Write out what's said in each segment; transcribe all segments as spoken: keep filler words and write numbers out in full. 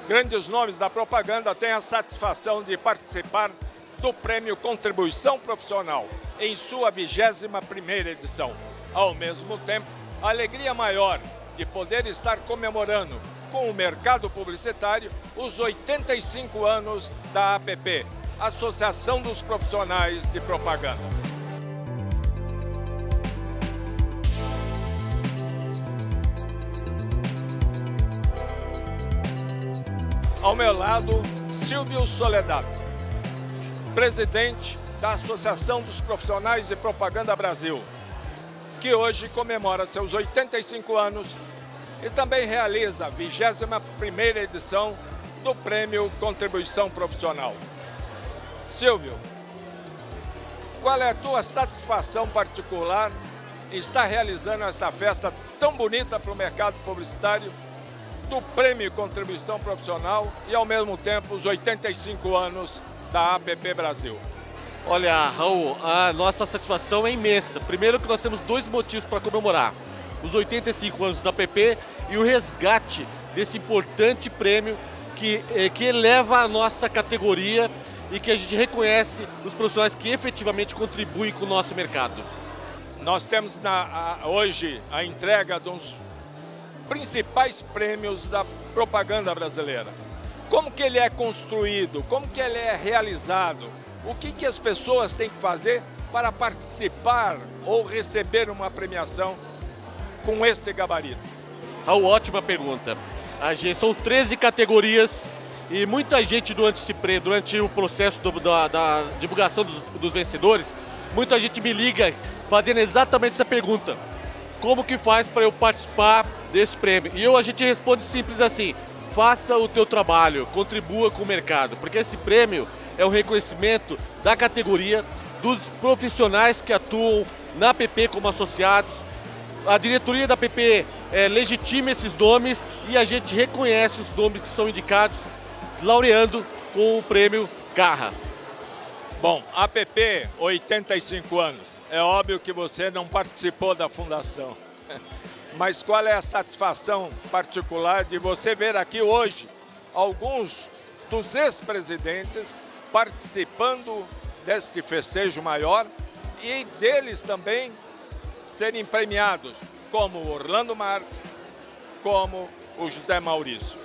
grandes nomes da propaganda têm a satisfação de participar do Prêmio Contribuição Profissional, em sua vigésima primeira edição. Ao mesmo tempo, a alegria maior de poder estar comemorando com o mercado publicitário os oitenta e cinco anos da A P P, Associação dos Profissionais de Propaganda. Ao meu lado, Silvio Soledad, presidente da Associação dos Profissionais de Propaganda Brasil, que hoje comemora seus oitenta e cinco anos e também realiza a vigésima primeira edição do Prêmio Contribuição Profissional. Silvio, qual é a tua satisfação particular em estar realizando esta festa tão bonita para o mercado publicitário do Prêmio Contribuição Profissional e, ao mesmo tempo, os oitenta e cinco anos da A P P Brasil? Olha, Raul, a nossa satisfação é imensa. Primeiro que nós temos dois motivos para comemorar: os oitenta e cinco anos da A P P e o resgate desse importante prêmio que, que eleva a nossa categoria e que a gente reconhece os profissionais que efetivamente contribuem com o nosso mercado. Nós temos na, a, hoje a entrega de uns principais prêmios da propaganda brasileira. Como que ele é construído? Como que ele é realizado? O que que as pessoas têm que fazer para participar ou receber uma premiação com este gabarito? Raul, ótima pergunta. A gente, são treze categorias e muita gente durante, esse, durante o processo do, da, da divulgação dos, dos vencedores, muita gente me liga fazendo exatamente essa pergunta: como que faz para eu participar desse prêmio? E eu, a gente responde simples assim: faça o teu trabalho, contribua com o mercado, porque esse prêmio é um reconhecimento da categoria, dos profissionais que atuam na A P P como associados. A diretoria da A P P é, legitima esses nomes e a gente reconhece os nomes que são indicados, laureando com o prêmio Garra. Bom, A P P, oitenta e cinco anos. É óbvio que você não participou da fundação. Mas qual é a satisfação particular de você ver aqui hoje alguns dos ex-presidentes participando deste festejo maior e deles também serem premiados, como o Orlando Marques, como o José Maurício?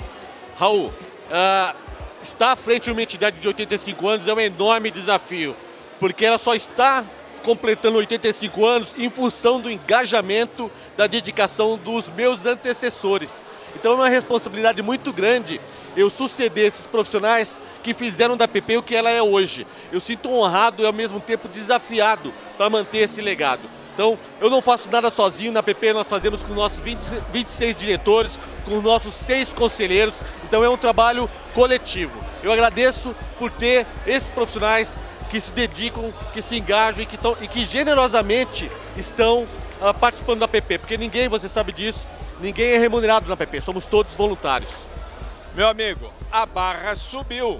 Raul, uh, estar à frente de uma entidade de oitenta e cinco anos é um enorme desafio, porque ela só está completando oitenta e cinco anos em função do engajamento, da dedicação dos meus antecessores. Então é uma responsabilidade muito grande eu suceder esses profissionais que fizeram da A P P o que ela é hoje. Eu sinto honrado e ao mesmo tempo desafiado para manter esse legado. Então eu não faço nada sozinho, na A P P nós fazemos com nossos vinte, vinte e seis diretores, com nossos seis conselheiros, então é um trabalho coletivo. Eu agradeço por ter esses profissionais que se dedicam, que se engajam e que, tão, e que generosamente estão uh, participando da A P P, porque ninguém, você sabe disso, ninguém é remunerado na A P P, somos todos voluntários. Meu amigo, a barra subiu.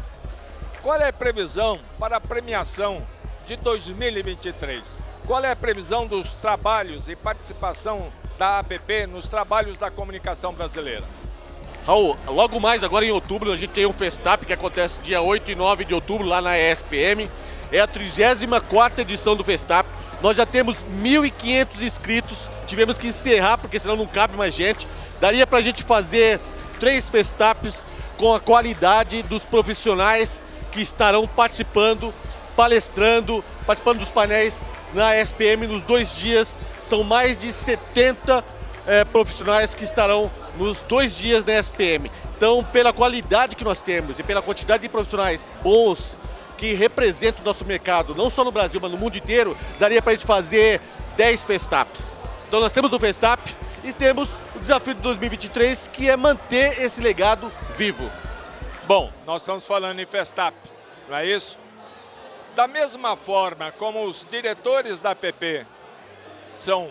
Qual é a previsão para a premiação de dois mil e vinte e três? Qual é a previsão dos trabalhos e participação da A P P nos trabalhos da comunicação brasileira? Raul, logo mais agora em outubro a gente tem um Festap que acontece dia oito e nove de outubro lá na E S P M. É a trigésima quarta edição do Festap. Nós já temos mil e quinhentos inscritos, tivemos que encerrar porque senão não cabe mais gente. Daria pra gente fazer três Festaps com a qualidade dos profissionais que estarão participando, palestrando, participando dos painéis na E S P M nos dois dias. São mais de setenta é, profissionais que estarão nos dois dias da E S P M. Então, pela qualidade que nós temos e pela quantidade de profissionais bons que representam o nosso mercado, não só no Brasil, mas no mundo inteiro, daria para a gente fazer dez Festaps. Então nós temos o Festap e temos o desafio de dois mil e vinte e três, que é manter esse legado vivo. Bom, nós estamos falando em Festap, não é isso? Da mesma forma como os diretores da A P P são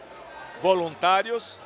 voluntários,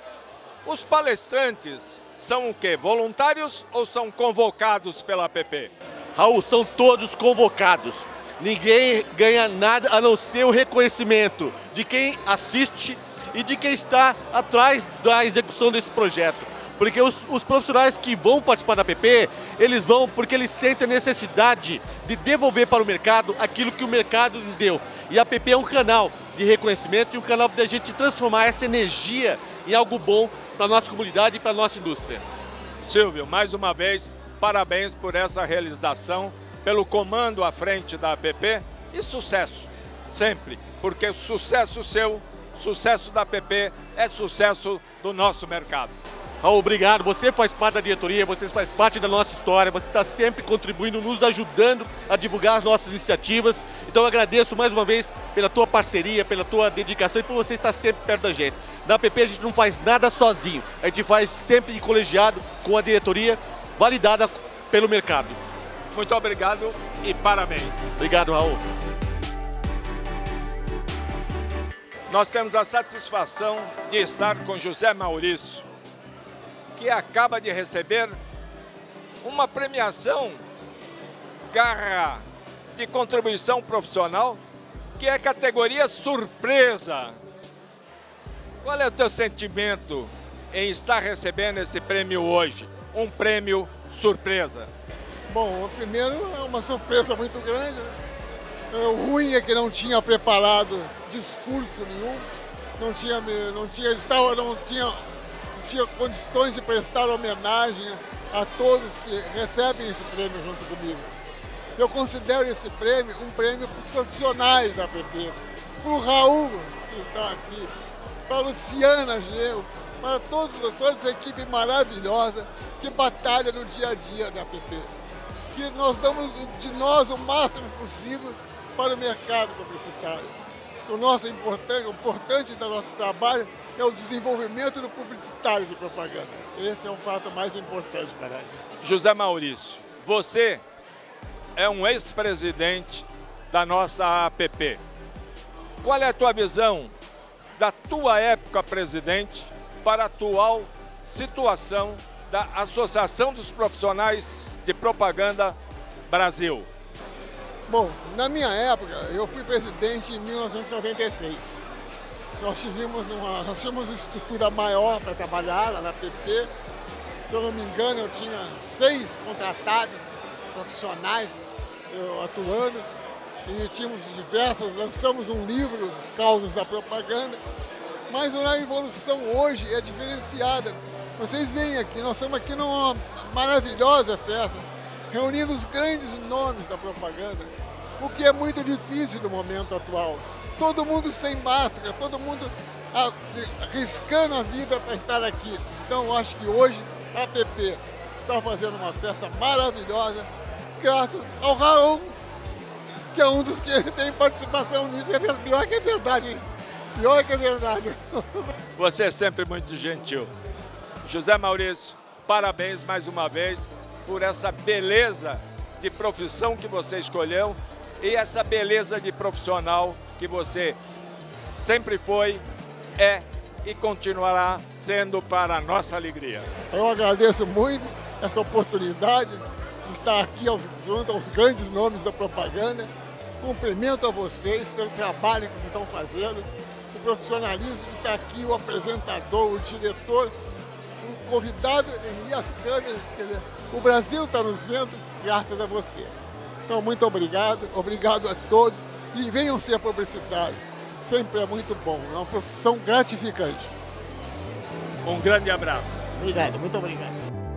os palestrantes são o quê? Voluntários ou são convocados pela A P P? Raul, são todos convocados. Ninguém ganha nada a não ser o reconhecimento de quem assiste e de quem está atrás da execução desse projeto. Porque os, os profissionais que vão participar da A P P, eles vão porque eles sentem a necessidade de devolver para o mercado aquilo que o mercado lhes deu. E a A P P é um canal de reconhecimento e um canal da gente transformar essa energia em algo bom para a nossa comunidade e para a nossa indústria. Silvio, mais uma vez, parabéns por essa realização, pelo comando à frente da A P P e sucesso, sempre, porque o sucesso seu, sucesso da A P P é sucesso do nosso mercado. Raul, obrigado. Você faz parte da diretoria, você faz parte da nossa história, você está sempre contribuindo, nos ajudando a divulgar as nossas iniciativas. Então eu agradeço mais uma vez pela tua parceria, pela tua dedicação e por você estar sempre perto da gente. Na A P P a gente não faz nada sozinho, a gente faz sempre em colegiado com a diretoria, validada pelo mercado. Muito obrigado e parabéns. Obrigado, Raul. Nós temos a satisfação de estar com José Maurício, que acaba de receber uma premiação Garra de Contribuição Profissional, que é categoria surpresa. Qual é o teu sentimento em estar recebendo esse prêmio hoje? Um prêmio surpresa. Bom, primeiro é uma surpresa muito grande. O ruim é que não tinha preparado discurso nenhum, não tinha, não tinha, estava, não tinha, não tinha condições de prestar homenagem a todos que recebem esse prêmio junto comigo. Eu considero esse prêmio um prêmio para os profissionais da A P P, para o Raul, que está aqui, para a Luciana Geu, para todos, toda essa equipe maravilhosa que batalha no dia a dia da A P P. Que nós damos de nós o máximo possível para o mercado publicitário. O nosso importante, o importante do nosso trabalho é o desenvolvimento do publicitário de propaganda. Esse é o fato mais importante para a gente. José Maurício, você é um ex-presidente da nossa A P P. Qual é a tua visão da tua época presidente para a atual situação da Associação dos Profissionais de Propaganda Brasil? Bom, na minha época, eu fui presidente em mil novecentos e noventa e seis. Nós tivemos uma, nós tínhamos uma estrutura maior para trabalhar lá na A P P. Se eu não me engano, eu tinha seis contratados profissionais eu, atuando. E tínhamos diversas, lançamos um livro, Os Causos da Propaganda. Mas a evolução hoje é diferenciada. Vocês veem aqui, nós estamos aqui numa maravilhosa festa, reunindo os grandes nomes da propaganda, o que é muito difícil no momento atual. Todo mundo sem máscara, todo mundo arriscando a vida para estar aqui. Então eu acho que hoje a A P P está fazendo uma festa maravilhosa, graças ao Raul, que é um dos que tem participação nisso. É pior que é verdade, hein? Pior que é verdade. Você é sempre muito gentil. José Maurício, parabéns mais uma vez por essa beleza de profissão que você escolheu e essa beleza de profissional que você sempre foi, é e continuará sendo para a nossa alegria. Eu agradeço muito essa oportunidade de estar aqui aos, junto aos grandes nomes da propaganda. Cumprimento a vocês pelo trabalho que vocês estão fazendo, o profissionalismo que está aqui, o apresentador, o diretor, o convidado e as câmeras. Quer dizer, o Brasil está nos vendo graças a você. Então, muito obrigado, obrigado a todos e venham ser publicitários. Sempre é muito bom, é uma profissão gratificante. Um grande abraço. Obrigado, muito obrigado.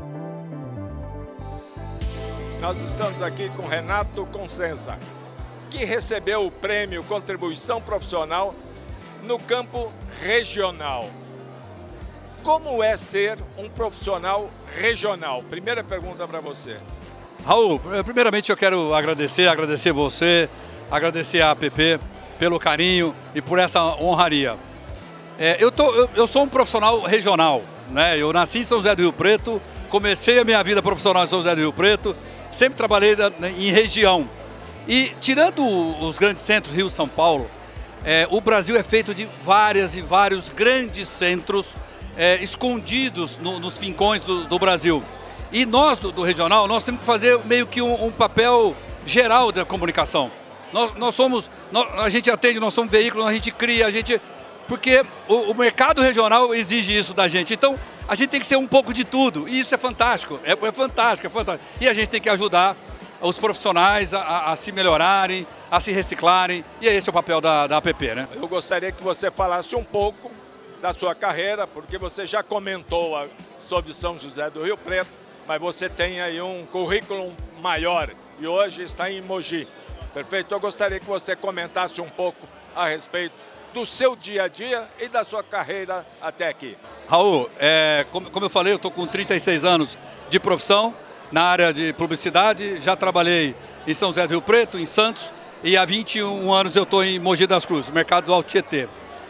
Nós estamos aqui com Renato Consenza, que recebeu o prêmio Contribuição Profissional no campo regional. Como é ser um profissional regional? Primeira pergunta para você. Raul, primeiramente eu quero agradecer, agradecer você, agradecer a A P P pelo carinho e por essa honraria. É, eu, tô, eu, eu sou um profissional regional, né? Eu nasci em São José do Rio Preto, comecei a minha vida profissional em São José do Rio Preto, sempre trabalhei da, em região. E tirando os grandes centros, Rio e São Paulo, é, o Brasil é feito de várias e vários grandes centros é, escondidos no, nos fincões do, do Brasil. E nós, do, do regional, nós temos que fazer meio que um, um papel geral da comunicação. Nós, nós somos, nós, a gente atende, nós somos veículos, a gente cria, a gente... Porque o, o mercado regional exige isso da gente. Então, A gente tem que ser um pouco de tudo, e isso é fantástico, é, é fantástico, é fantástico. E a gente tem que ajudar os profissionais a, a, a se melhorarem, a se reciclarem, e esse é o papel da, da A P P, né? Eu gostaria que você falasse um pouco da sua carreira, porque você já comentou a, sobre São José do Rio Preto, mas você tem aí um currículo maior e hoje está em Mogi, perfeito? Eu gostaria que você comentasse um pouco a respeito do seu dia a dia e da sua carreira até aqui. Raul, é, como, como eu falei, eu estou com trinta e seis anos de profissão na área de publicidade, já trabalhei em São José do Rio Preto, em Santos, e há vinte e um anos eu estou em Mogi das Cruzes, mercado do Alto Tietê.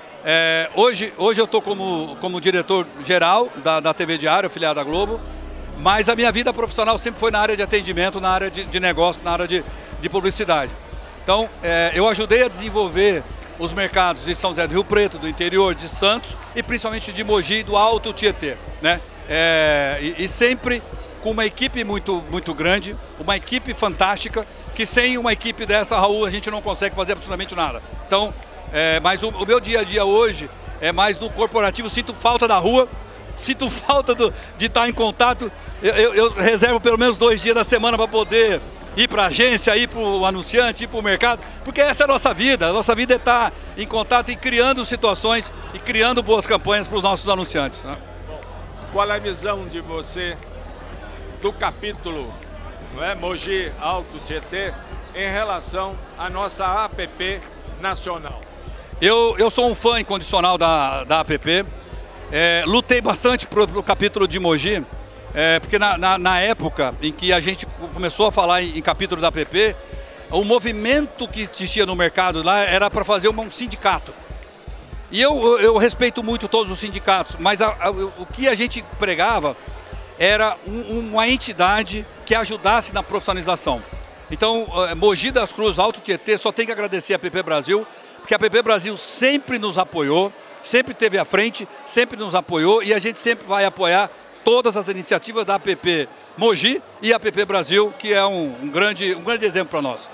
É, hoje, hoje eu estou como, como diretor-geral da, da T V Diário, afiliada da Globo, mas a minha vida profissional sempre foi na área de atendimento, na área de, de negócio, na área de, de publicidade. Então, é, eu ajudei a desenvolver os mercados de São José do Rio Preto, do interior, de Santos e principalmente de Mogi, do Alto Tietê, né? É, e, e sempre com uma equipe muito, muito grande, uma equipe fantástica, que sem uma equipe dessa, Raul, a gente não consegue fazer absolutamente nada. Então, é, mas o, o meu dia a dia hoje é mais no corporativo, sinto falta da rua, sinto falta do, de estar em contato, eu, eu, eu reservo pelo menos dois dias da semana para poder ir para a agência, ir para o anunciante, ir para o mercado, porque essa é a nossa vida, a nossa vida é estar em contato e criando situações e criando boas campanhas para os nossos anunciantes, né? Bom, qual é a visão de você do capítulo, não é, Mogi Alto Tietê em relação à nossa A P P nacional? Eu, eu sou um fã incondicional da, da A P P, é, lutei bastante para o capítulo de Mogi, é, porque na, na, na época em que a gente começou a falar em, em capítulo da A P P, o movimento que existia no mercado lá era para fazer um, um sindicato. E eu, eu respeito muito todos os sindicatos, mas a, a, o que a gente pregava era um, uma entidade que ajudasse na profissionalização. Então, Mogi das Cruzes, Alto Tietê, só tem que agradecer a A P P Brasil, porque a A P P Brasil sempre nos apoiou, sempre esteve à frente, sempre nos apoiou e a gente sempre vai apoiar todas as iniciativas da A P P Mogi e a A P P Brasil, que é um, um, grande, um grande exemplo para nós.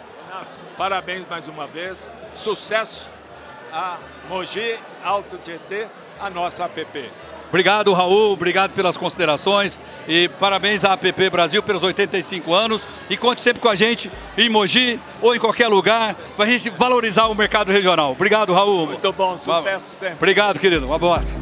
Parabéns mais uma vez, sucesso a Mogi Alto Tietê, a nossa A P P. Obrigado, Raul, obrigado pelas considerações e parabéns à A P P Brasil pelos oitenta e cinco anos e conte sempre com a gente em Mogi ou em qualquer lugar para a gente valorizar o mercado regional. Obrigado, Raul. Muito bom, sucesso sempre. Obrigado, querido, um abraço.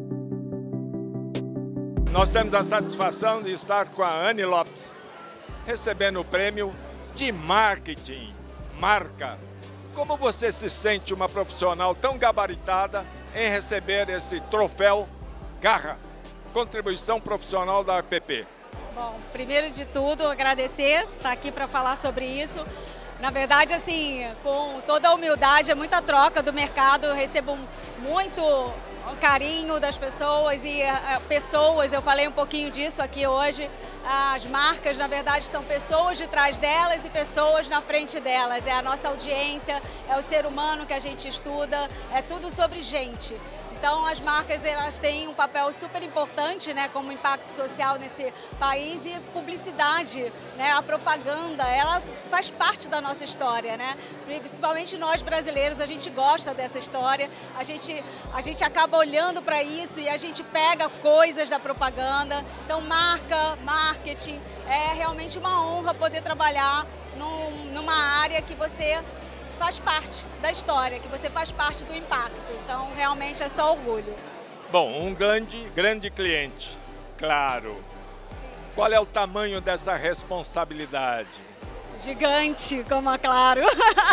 Nós temos a satisfação de estar com a Anne Lopes, recebendo o prêmio de marketing, marca. Como você se sente uma profissional tão gabaritada em receber esse troféu Garra, contribuição profissional da A P P? Bom, primeiro de tudo, agradecer, estar aqui para falar sobre isso. Na verdade, assim, com toda a humildade, é muita troca do mercado, eu recebo muito carinho das pessoas e uh, pessoas, eu falei um pouquinho disso aqui hoje, as marcas, na verdade, são pessoas de trás delas e pessoas na frente delas, é a nossa audiência, é o ser humano que a gente estuda, é tudo sobre gente. Então, as marcas, elas têm um papel super importante, né, como impacto social nesse país e publicidade, né, a propaganda, ela faz parte da nossa história, né? Principalmente nós brasileiros, a gente gosta dessa história, a gente, a gente acaba olhando para isso e a gente pega coisas da propaganda. Então, marca, marketing, é realmente uma honra poder trabalhar num, numa área que você faz parte da história, que você faz parte do impacto. Então, realmente é só orgulho. Bom, um grande, grande cliente, claro. Qual é o tamanho dessa responsabilidade? Gigante, como a Claro.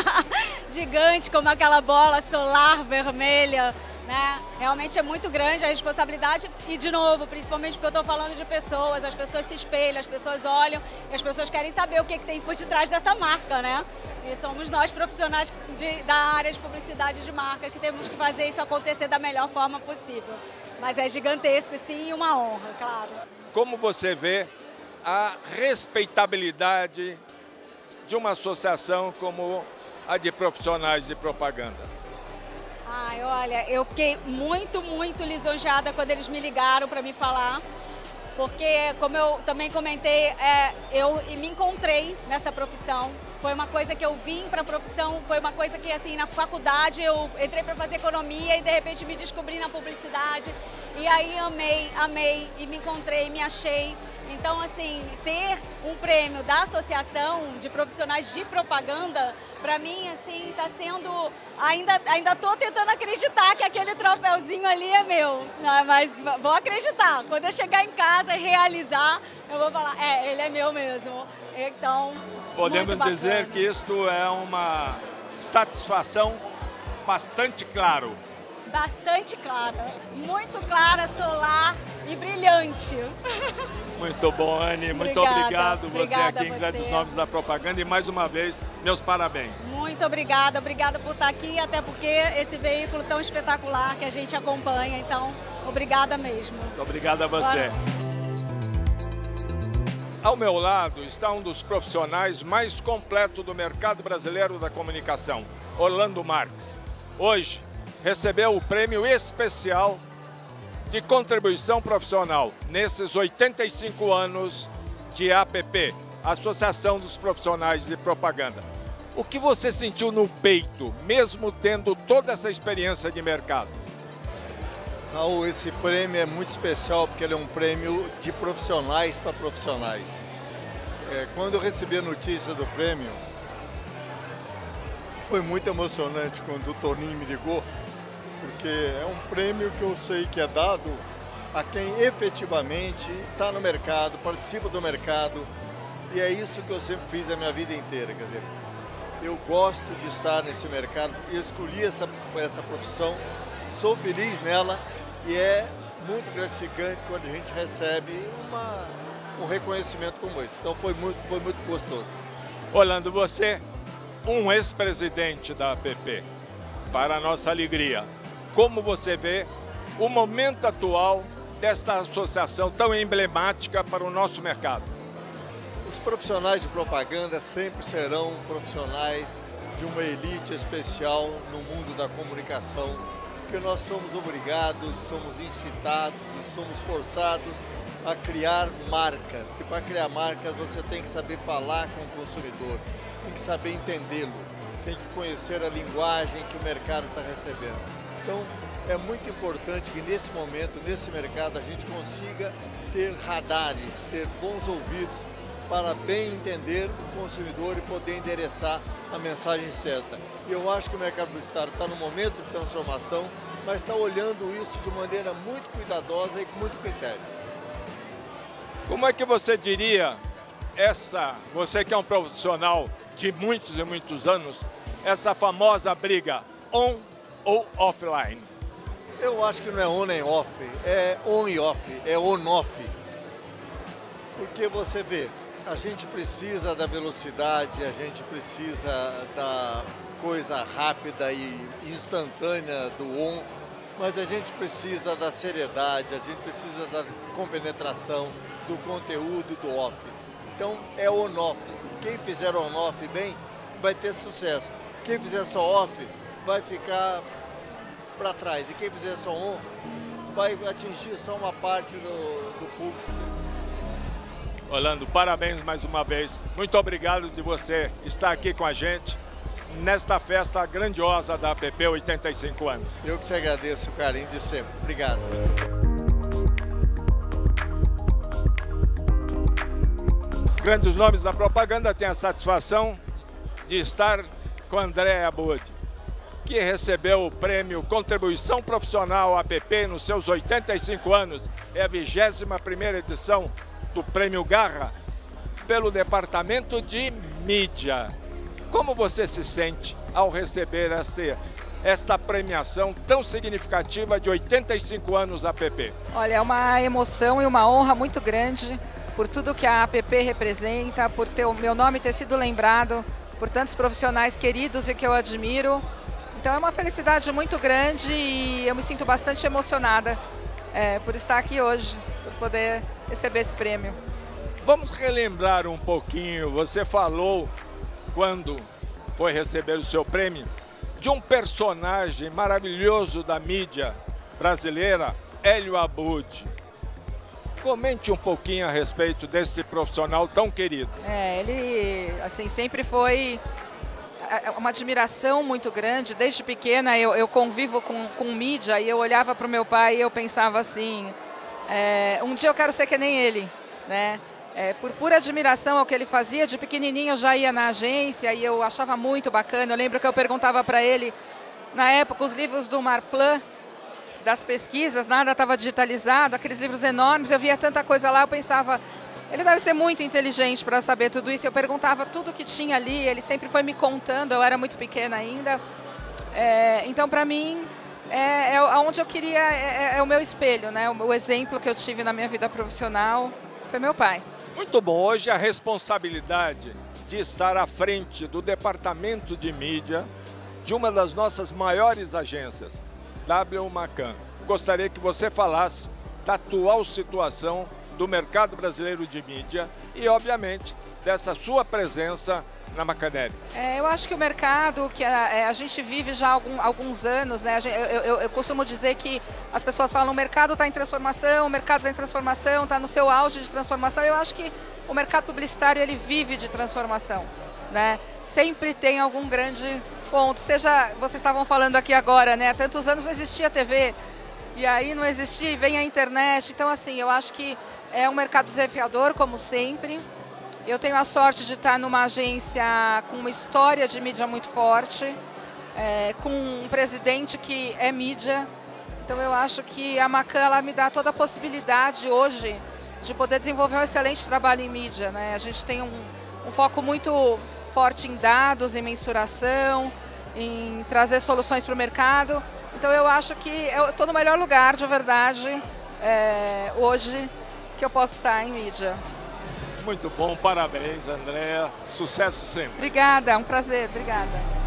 Gigante, como aquela bola solar vermelha, né? Realmente é muito grande a responsabilidade e, de novo, principalmente porque eu estou falando de pessoas, as pessoas se espelham, as pessoas olham e as pessoas querem saber o que, que tem por detrás dessa marca, né? E somos nós, profissionais de, da área de publicidade de marca, que temos que fazer isso acontecer da melhor forma possível. Mas é gigantesco, sim, e uma honra, claro. Como você vê a respeitabilidade de uma associação como a de profissionais de propaganda? Ai, olha, eu fiquei muito, muito lisonjeada quando eles me ligaram para me falar, porque, como eu também comentei, é, eu me encontrei nessa profissão. Foi uma coisa que eu vim para a profissão, foi uma coisa que, assim, na faculdade eu entrei para fazer economia e, de repente, me descobri na publicidade. E aí amei, amei e me encontrei, me achei. Então, assim, ter um prêmio da Associação de Profissionais de Propaganda, para mim, assim, está sendo... Ainda ainda estou tentando acreditar que aquele troféuzinho ali é meu, né? Mas vou acreditar. Quando eu chegar em casa e realizar, eu vou falar, é, ele é meu mesmo. Então, podemos dizer que isto é uma satisfação bastante clara. Bastante clara, muito clara, solar e brilhante. Muito bom, Anne, muito obrigada, obrigado você obrigada aqui em Grandes Nomes da Propaganda e mais uma vez, meus parabéns. Muito obrigada, obrigada por estar aqui, até porque esse veículo tão espetacular que a gente acompanha, então, obrigada mesmo. Muito obrigado a você. Claro. Ao meu lado está um dos profissionais mais completos do mercado brasileiro da comunicação, Orlando Marques. Hoje, recebeu o prêmio especial de contribuição profissional nesses oitenta e cinco anos de A P P, Associação dos Profissionais de Propaganda. O que você sentiu no peito, mesmo tendo toda essa experiência de mercado? Raul, esse prêmio é muito especial porque ele é um prêmio de profissionais para profissionais. É, quando eu recebi a notícia do prêmio, foi muito emocionante quando o Toninho me ligou, porque é um prêmio que eu sei que é dado a quem efetivamente está no mercado, participa do mercado, e é isso que eu sempre fiz a minha vida inteira. Quer dizer, eu gosto de estar nesse mercado, eu escolhi essa, essa profissão, sou feliz nela e é muito gratificante quando a gente recebe uma, um reconhecimento como esse. Então foi muito, foi muito gostoso. Orlando, você, um ex-presidente da A P P, para a nossa alegria, como você vê o momento atual desta associação tão emblemática para o nosso mercado? Os profissionais de propaganda sempre serão profissionais de uma elite especial no mundo da comunicação, porque nós somos obrigados, somos incitados e somos forçados a criar marcas. E para criar marcas você tem que saber falar com o consumidor, tem que saber entendê-lo, tem que conhecer a linguagem que o mercado está recebendo. Então, é muito importante que nesse momento, nesse mercado, a gente consiga ter radares, ter bons ouvidos para bem entender o consumidor e poder endereçar a mensagem certa. E eu acho que o mercado publicitário está num momento de transformação, mas está olhando isso de maneira muito cuidadosa e com muito critério. Como é que você diria, essa, você que é um profissional de muitos e muitos anos, essa famosa briga on ou offline? Eu acho que não é on nem off, é on e off, é on-off. Porque você vê, a gente precisa da velocidade, a gente precisa da coisa rápida e instantânea do on, mas a gente precisa da seriedade, a gente precisa da compenetração, do conteúdo, do off. Então é on-off. Quem fizer on-off bem vai ter sucesso. Quem fizer só off vai ficar para trás. E quem fizer só on vai atingir só uma parte do, do público. Orlando, parabéns mais uma vez. Muito obrigado de você estar aqui com a gente nesta festa grandiosa da A P P oitenta e cinco anos. Eu que te agradeço o carinho de sempre. Obrigado. Grandes Nomes da Propaganda tem a satisfação de estar com André Abud, que recebeu o prêmio Contribuição Profissional A P P nos seus oitenta e cinco anos. É a vigésima primeira edição do Prêmio Garra pelo Departamento de Mídia. Como você se sente ao receber essa, esta premiação tão significativa de oitenta e cinco anos A P P? Olha, é uma emoção e uma honra muito grande por tudo que a A P P representa, por ter o meu nome ter sido lembrado por tantos profissionais queridos e que eu admiro. Então é uma felicidade muito grande e eu me sinto bastante emocionada é, por estar aqui hoje, por poder receber esse prêmio. Vamos relembrar um pouquinho, você falou, quando foi receber o seu prêmio, de um personagem maravilhoso da mídia brasileira, Hélio Abud. Comente um pouquinho a respeito desse profissional tão querido. É, ele assim, sempre foi uma admiração muito grande. Desde pequena eu, eu convivo com, com mídia e eu olhava para o meu pai e eu pensava assim, é, um dia eu quero ser que nem ele, né? É, por pura admiração ao que ele fazia, de pequenininho eu já ia na agência e eu achava muito bacana. Eu lembro que eu perguntava para ele, na época, os livros do Marplan, das pesquisas, nada estava digitalizado, aqueles livros enormes, eu via tanta coisa lá, eu pensava, ele deve ser muito inteligente para saber tudo isso. Eu perguntava tudo que tinha ali, ele sempre foi me contando, eu era muito pequena ainda. É, então, para mim, é, é onde eu queria, é, é o meu espelho, né? O, o exemplo que eu tive na minha vida profissional foi meu pai. Muito bom, hoje a responsabilidade de estar à frente do departamento de mídia de uma das nossas maiores agências, W Macan. Gostaria que você falasse da atual situação do mercado brasileiro de mídia e, obviamente, dessa sua presença na Macanelli. É, eu acho que o mercado que a, a gente vive já há algum, alguns anos, né? Eu, eu, eu costumo dizer que as pessoas falam o mercado está em transformação, o mercado está em transformação, está no seu auge de transformação. Eu acho que o mercado publicitário ele vive de transformação, né? Sempre tem algum grande ponto. Seja, vocês estavam falando aqui agora, né? Há tantos anos não existia T V e aí não existia, vem a internet. Então, assim, eu acho que é um mercado desafiador, como sempre. Eu tenho a sorte de estar numa agência com uma história de mídia muito forte, é, com um presidente que é mídia. Então eu acho que a Macan ela me dá toda a possibilidade hoje de poder desenvolver um excelente trabalho em mídia, né? A gente tem um, um foco muito forte em dados, em mensuração, em trazer soluções para o mercado. Então eu acho que eu estou no melhor lugar, de verdade, é, hoje que eu posso estar em mídia. Muito bom, parabéns, Andréa. Sucesso sempre. Obrigada, é um prazer, obrigada.